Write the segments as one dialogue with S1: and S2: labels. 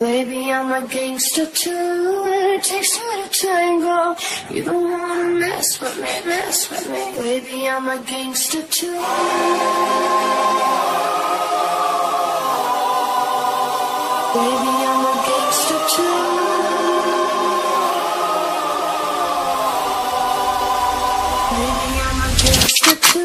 S1: Baby, I'm a gangster too. It takes two to tango. You don't wanna mess with me, mess with me. Baby, I'm a gangster too. Baby, I'm a gangster too. Baby, I'm a gangster too.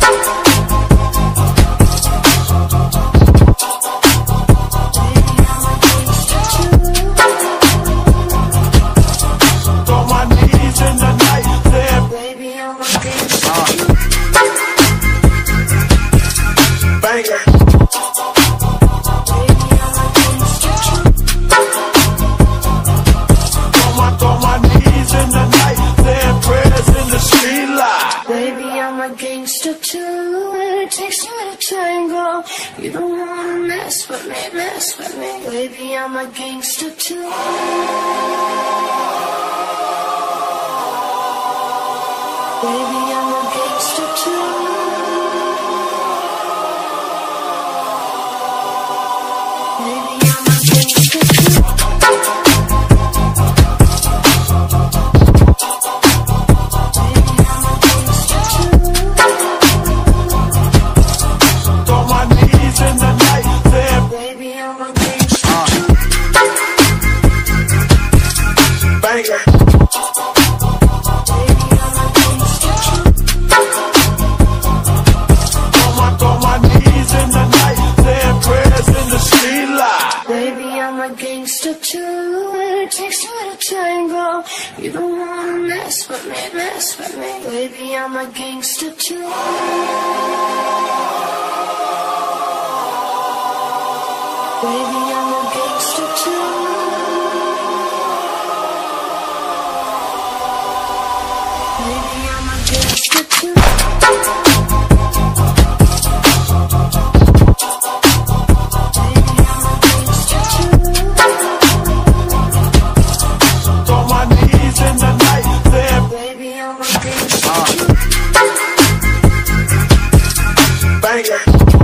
S1: Gangster too, it takes two to tango. You don't wanna mess with me, mess with me. Baby, I'm a gangster too. Baby, I'm a gangster too. Baby, I'm a gangster too. Gangster too, it takes two to tango. You don't wanna mess with me, mess with me. Baby, I'm a gangster too. Baby, I'm a gangster too. Baby, I'm a gangster too.
S2: Bang it.